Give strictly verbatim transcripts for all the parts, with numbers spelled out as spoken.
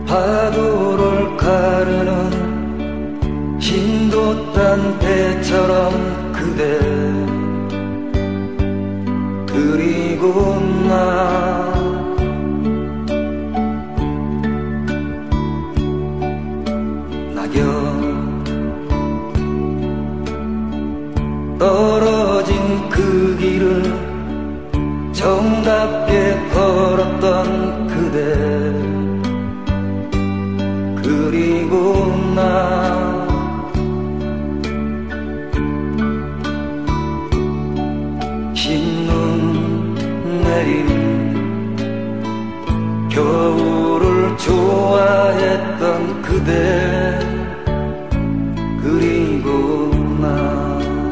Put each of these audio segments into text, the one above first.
파도를 가르는 힘도 딴 배처럼 그대 그리고 나 낙엽 떨어진 그 길을 정답게 걸었던 그대 그리고 나 흰 눈 내린 겨울을 좋아했던 그대 그리고 나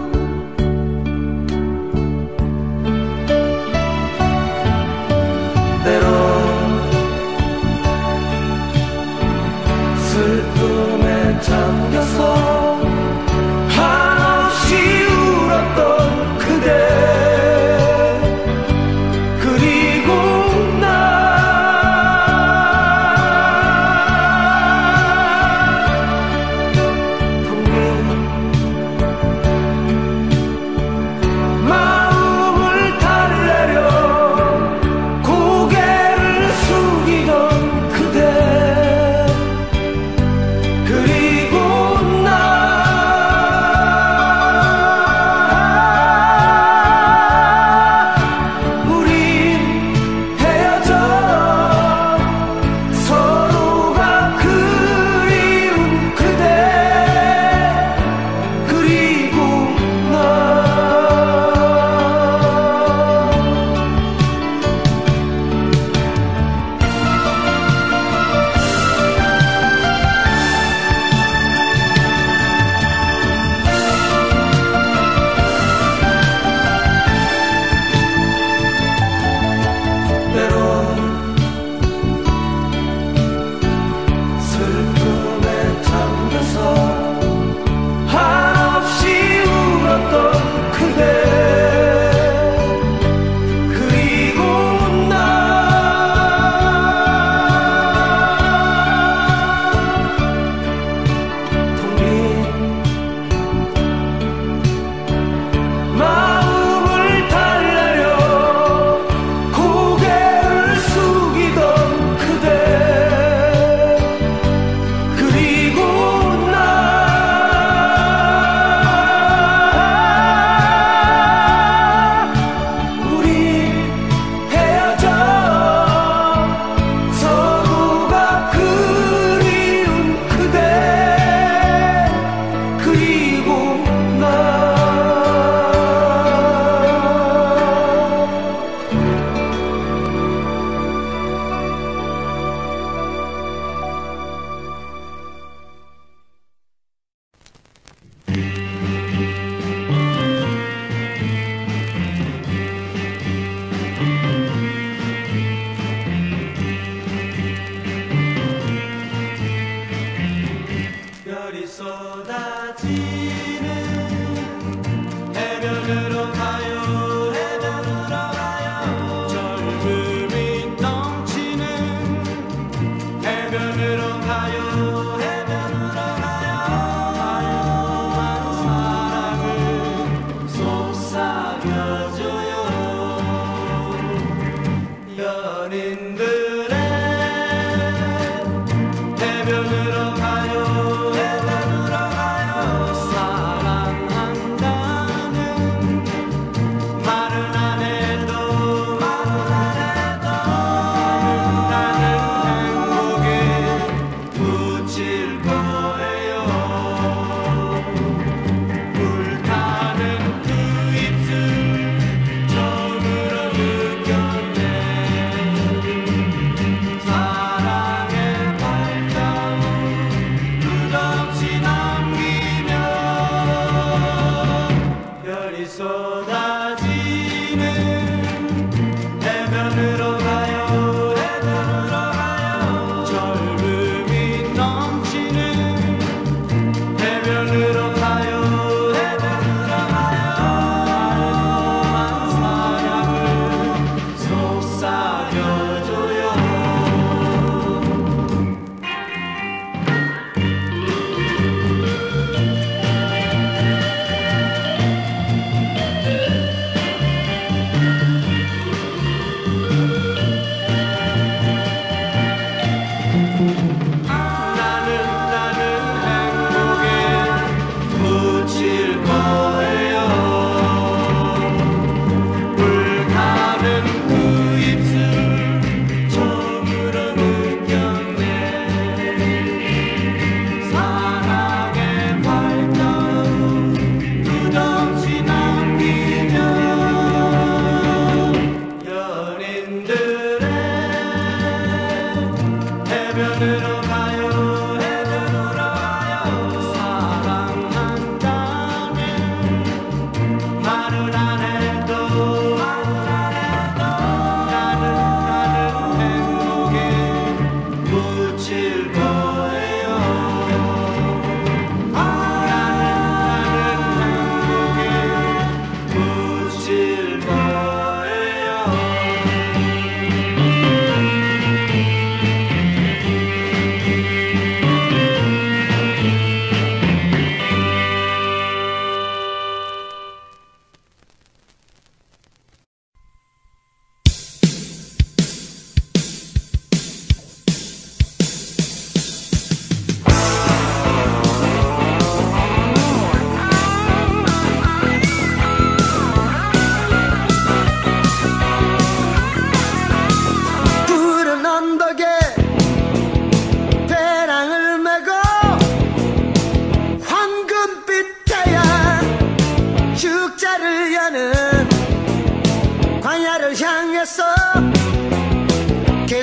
슬픔에 잠겨서 한없이 울었던 그대 그리고 나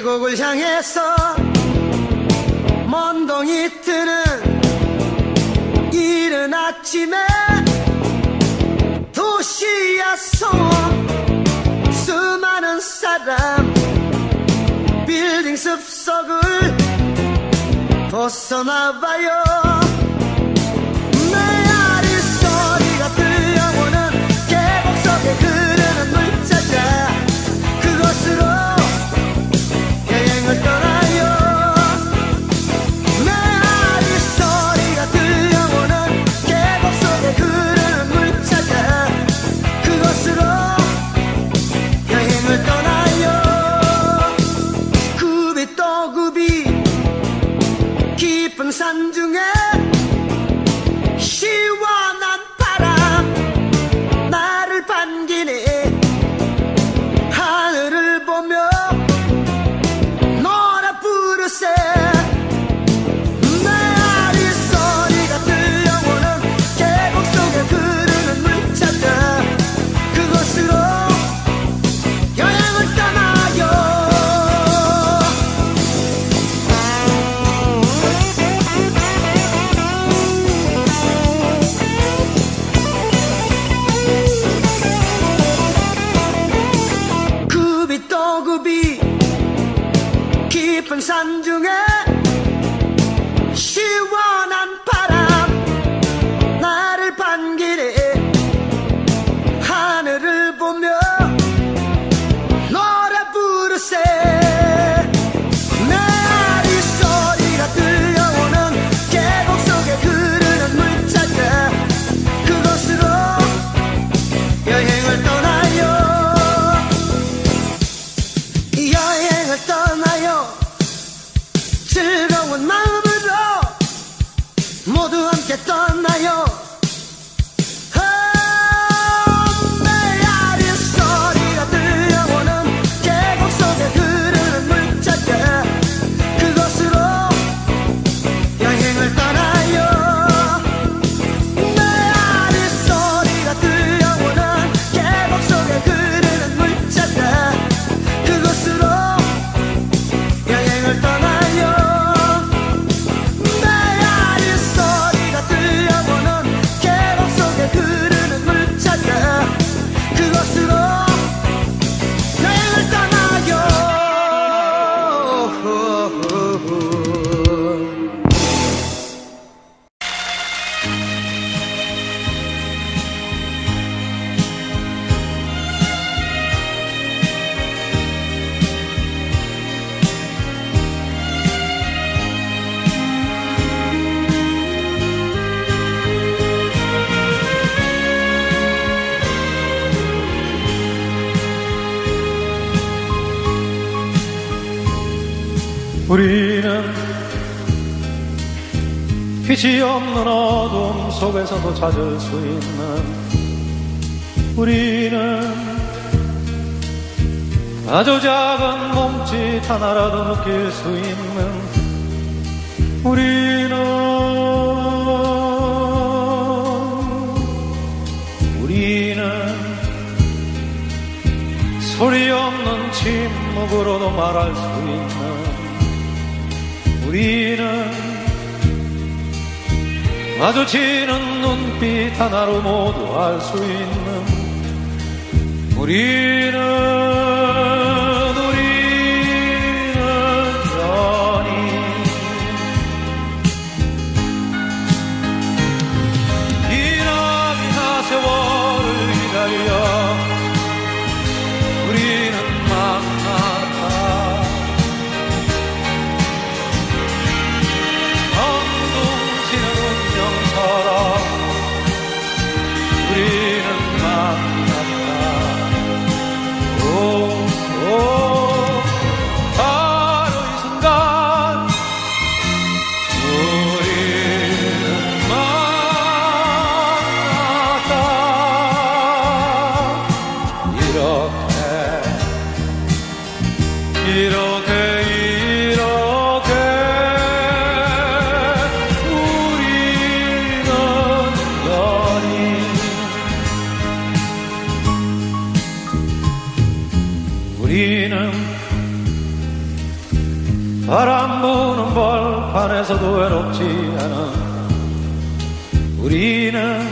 계곡을 향해서 먼동이 트는 이른 아침에 도시야 소음 수많은 사람 빌딩 습속을 벗어나봐요. 메아리 소리가 들려오는 계곡 속에 흐르는 물 찾아 그곳으로 여행을 떠나요. 메아리 소리가 들려오는 계곡 속에 흐르는 물 찾아 그곳으로 여행을 떠나요. 굽이 또 굽이 깊은 산 중에 시원한 바람 나를 반기네. 하늘을 보며 노래 부르세. 메아리 소리가 들려오는 계곡 속에 흐르는 물 찾아 그곳으로 여행을 떠나요. 굽이 또 굽이 깊은 산 중에 시원한 바람 나를 반기네. 하늘을 보며 노래 부르세. 메아리 소리가 들려오는 계곡 속에 흐르는 물 찾아 그곳으로 여행을 떠나요. 여행을 떠나요. 즐거운 마음으로 모두 함께 떠나요. 아, 메아리 소리가 들려오는 계곡 속에 흐르는 물 찾아 그곳으로 여행을 떠나요. 메아리 소리가 들려오는 계곡 속에 흐르는 물 찾아 그곳으로 여행을 떠나요. 메아리 소리가 들려오는 계곡 속에 흐르는 물 찾아 그곳으로 여행을 떠나요. 우리는 빛이 없는 어둠 속에서도 찾을 수 있는 우리는 아주 작은 몸짓 하나라도 느낄 수 있는 우리는 우리는 소리 없는 침묵으로도 말할 수 있는 우리는 마주치는 눈빛 하나로 모두 알 수 있는 우리는 우리는 연인. 이남이나 세월을 기다려 우리는 만났다. 우리는 만났다. 오. 바람 부는 벌판에서도 외롭지 않은 우리는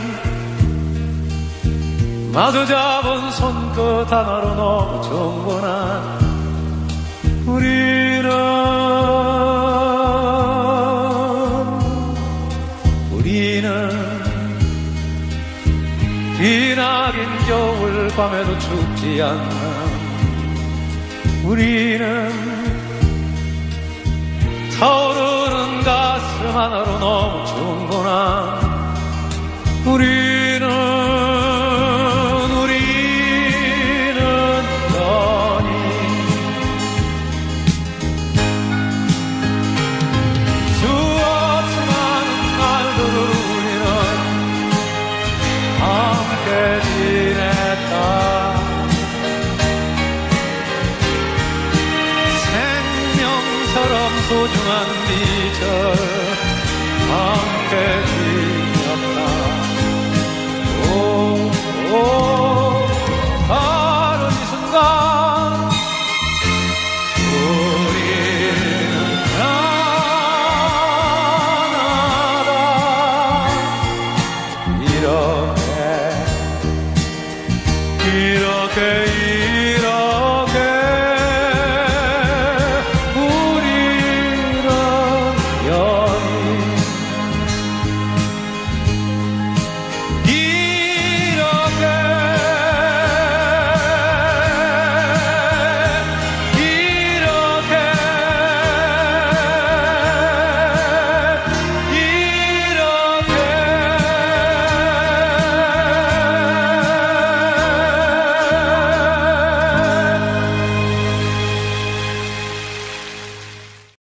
마주 잡은 손끝 하나로 너무 충분한 우리는 우리는 기나긴 겨울 밤에도 춥지 않는 우리는 타오르는 가슴 하나로 너무 충분한 우리는 우리는 연인 수없이 많은 날들을 우리는 함께 지냈다. 생명처럼 소중한 미절 함께 지냈다. 오, 오, 다른 이 순간 우리는 하나다. 이렇게 이렇게